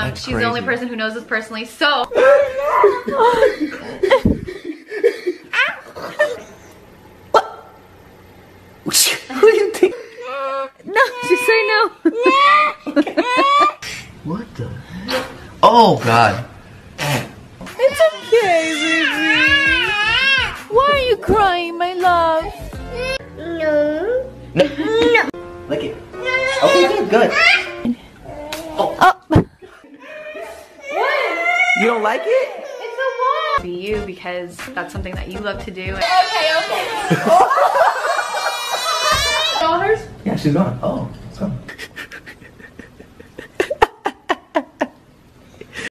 She's crazy. The only person who knows us personally, so. What do you think? No, just say no. What the heck? Oh God. It's okay, baby. Why are you crying, my love? No. No. No. Lick it. Okay, good. Oh. What? You don't like it? It's a wall. For you, because that's something that you love to do. Okay. Yeah, she's gone. Oh.